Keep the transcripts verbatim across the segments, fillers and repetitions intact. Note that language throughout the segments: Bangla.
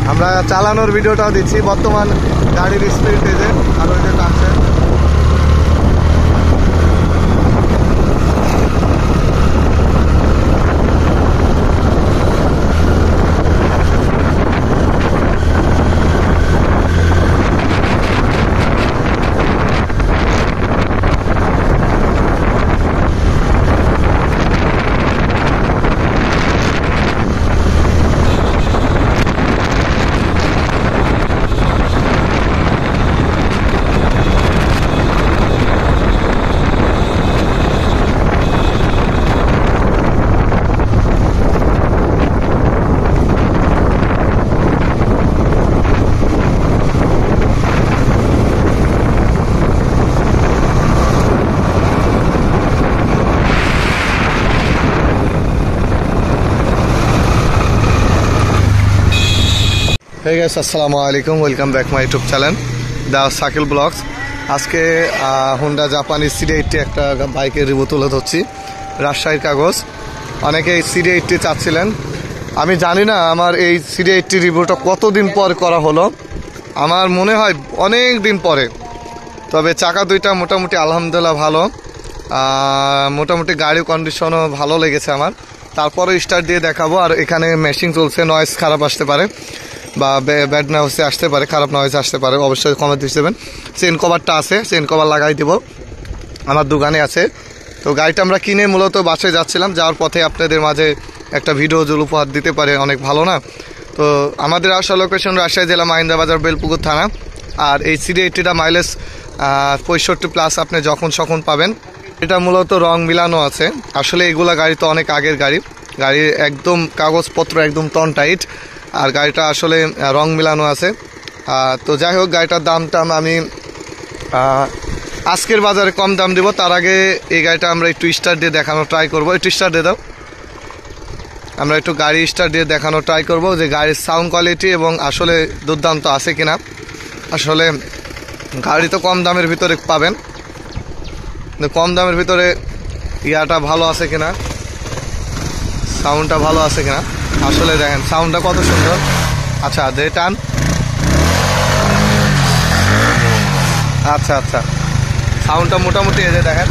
আমরা চালানোর ভিডিওটাও দিচ্ছি। বর্তমান গাড়ির স্পিড এই যে আরো যে টানছে। Hey guys, assalamu alaikum, welcome back my YouTube channel the Shakil Vlogs। আজকে হোন্ডা জাপানি সিডি এইটটি একটা বাইকের রিভিউ তুলে ধরছি, রাজশাহীর কাগজ। অনেকে এই সিডি এইটটি চাচ্ছিলেন, আমি জানি না আমার এই সিডি এইটটি রিভিউটা কতদিন পর করা হলো, আমার মনে হয় অনেক দিন পরে। তবে চাকা দুইটা মোটামুটি আলহামদুলিল্লাহ ভালো, মোটামুটি গাড়ি কন্ডিশনও ভালো লেগেছে আমার। তারপরে স্টার্ট দিয়ে দেখাবো। আর এখানে মেশিং চলছে, নয়েজ খারাপ আসতে পারে বা ব্যাড নয়েজে আসতে পারে, খারাপ নয়েজ আসতে পারে, অবশ্যই কমেন্ট দিয়ে দেবেন। চেন কভারটা আছে, চেন কভার লাগাই দিব, আমার দোকানে আছে। তো গাড়িটা আমরা কিনে মূলত বাসে যাচ্ছিলাম, যাওয়ার পথে আপনাদের মাঝে একটা ভিডিও জল উপহার দিতে পারে, অনেক ভালো না? তো আমাদের আসা লোকেশন রাজশাহী জেলা মাহিন্দা বাজার বেলপুকুর থানা। আর এই সিডি এইটটিটা মাইলেজ পঁয়ষট্টি প্লাস আপনি যখন সখন পাবেন। এটা মূলত রং মিলানো আছে, আসলে এগুলা গাড়ি তো অনেক আগের গাড়ি, গাড়ি একদম কাগজপত্র একদম টন টাইট, আর গাড়িটা আসলে রং মিলানো আছে। তো যাই হোক, গাড়িটার দামটা আমি আজকের বাজারে কম দাম দেবো। তার আগে এই গাড়িটা আমরা একটু স্টার্ট দিয়ে দেখানো ট্রাই করবো। একটু স্টার্ট দিয়ে দাও, আমরা একটু গাড়ি স্টার্ট দিয়ে দেখানো ট্রাই করবো যে গাড়ির সাউন্ড কোয়ালিটি এবং আসলে দুর্দান্ত আছে কিনা। আসলে গাড়ি তো কম দামের ভিতরে পাবেন, কম দামের ভিতরে ইয়াটা ভালো আছে কিনা, সাউন্ডটা ভালো আছে কিনা। আসলে দেখেন সাউন্ডটা কত সুন্দর। আচ্ছা দে টান, আচ্ছা আচ্ছা সাউন্ডটা মোটামুটি এই যে দেখেন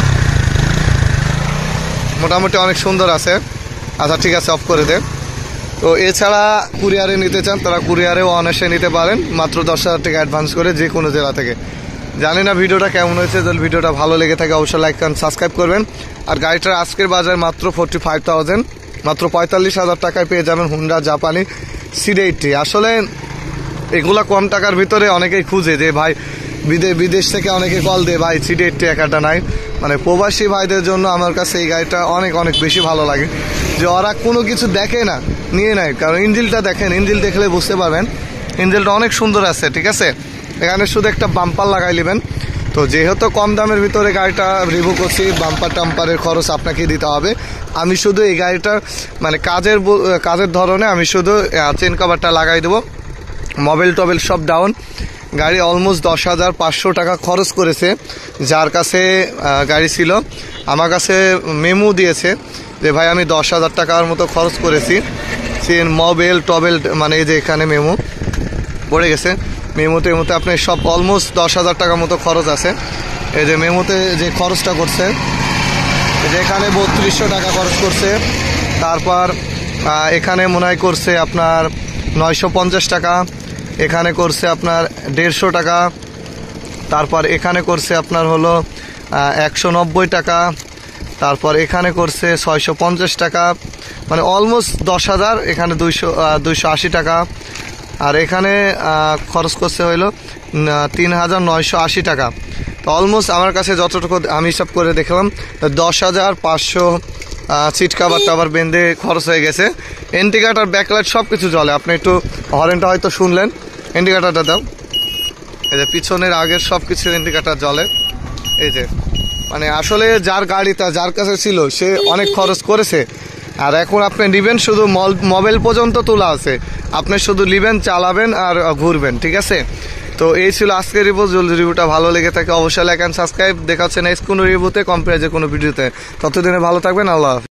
মোটামুটি অনেক সুন্দর আছে। আচ্ছা ঠিক আছে, অফ করে দে। তো এছাড়া কুরিয়ারে নিতে চান তারা কুরিয়ারেও অনায়াসে নিতে পারেন, মাত্র দশ হাজার টাকা অ্যাডভান্স করে যে কোনো জেলা থেকে। জানি না ভিডিওটা কেমন হয়েছে, যদি ভিডিওটা ভালো লেগে থাকে অবশ্যই লাইক করেন, সাবস্ক্রাইব করবেন। আর গাড়িটার আজকের বাজার মাত্র ফোর্টি ফাইভ থাউজেন্ড, মাত্র পঁয়তাল্লিশ হাজার টাকায় পেয়ে যাবেন হোন্ডা জাপানি সিডি এইটটি। আসলে এগুলা কম টাকার ভিতরে অনেকেই খুঁজে যে ভাই বিদেশ বিদেশ থেকে অনেকে কল দেয় ভাই সিডি এইটটি একটা নাই। মানে প্রবাসী ভাইদের জন্য আমার কাছে এই গাড়িটা অনেক অনেক বেশি ভালো লাগে, যে ওরা কোনো কিছু দেখে না নিয়ে নেয়। কারণ ইঞ্জিলটা দেখেন, ইঞ্জিল দেখলে বুঝতে পারবেন ইঞ্জিলটা অনেক সুন্দর আছে, ঠিক আছে। এখানে শুধু একটা বাম্পার লাগাই নেবেন। তো যেহেতু কম দামের ভিতরে গাড়িটা রিভিউ করছি, বাম্পার টাম্পারের খরচ আপনাকে দিতে হবে। আমি শুধু এই গাড়িটার মানে কাজের কাজের ধরনে আমি শুধু চেন কভারটা লাগাই দেবো, মোবাইল টোবেল সব ডাউন। গাড়ি অলমোস্ট দশ হাজার পাঁচশো টাকা খরচ করেছে। যার কাছে গাড়ি ছিল আমার কাছে মেমো দিয়েছে যে ভাই আমি দশ হাজার টাকার মতো খরচ করেছি, চেন মোবাইল টোবেল মানে এই যে এখানে মেমো পড়ে গেছে। মেমোতে মেমোতে আপনি সব অলমোস্ট দশ হাজার টাকার মতো খরচ আছে। এই যে মেমোতে যে খরচটা করছে, যে এখানে বত্রিশশো টাকা খরচ করছে। তারপর এখানে মনে হয় করছে আপনার নয়শো পঞ্চাশ টাকা, এখানে করছে আপনার দেড়শো টাকা, তারপর এখানে করছে আপনার হলো একশো নব্বই টাকা, তারপর এখানে করছে ছয়শো পঞ্চাশ টাকা, মানে অলমোস্ট দশ হাজার। এখানে দুইশো দুইশো আশি টাকা, আর এখানে খরচ করছে হইলো তিন হাজার নয়শো আশি টাকা। তো অলমোস্ট আমার কাছে যতটুকু আমি হিসাব করে দেখলাম দশ হাজার পাঁচশো সিট কাভার টাভার বেঁধে খরচ হয়ে গেছে। ইন্ডিকেটার ব্যাকলাইট সব কিছু জ্বলে, আপনি একটু হরেনটা হয়তো শুনলেন। ইন্ডিকেটারটা দাও, এই যে পিছনের আগের সব কিছু ইন্ডিকেটার জ্বলে। এই যে মানে আসলে যার গাড়িটা যার কাছে ছিল সে অনেক খরচ করেছে, আর এখন আপনি নিবেন শুধু মোবাইল পর্যন্ত তোলা আছে, আপনি শুধু নিবেন চালাবেন আর ঘুরবেন, ঠিক আছে। তো এই ছিল আজকের রিভিউ। যদি রিভিউটা ভালো লেগে থাকে অবশ্যই লাইক এন্ড সাবস্ক্রাইব। দেখা হচ্ছে নেক্সট কোনো রিভিউতে, কম্পেয়ার যে কোনো ভিডিওতে। ততদিনে ভালো থাকবেন, আল্লাহ হাফেজ।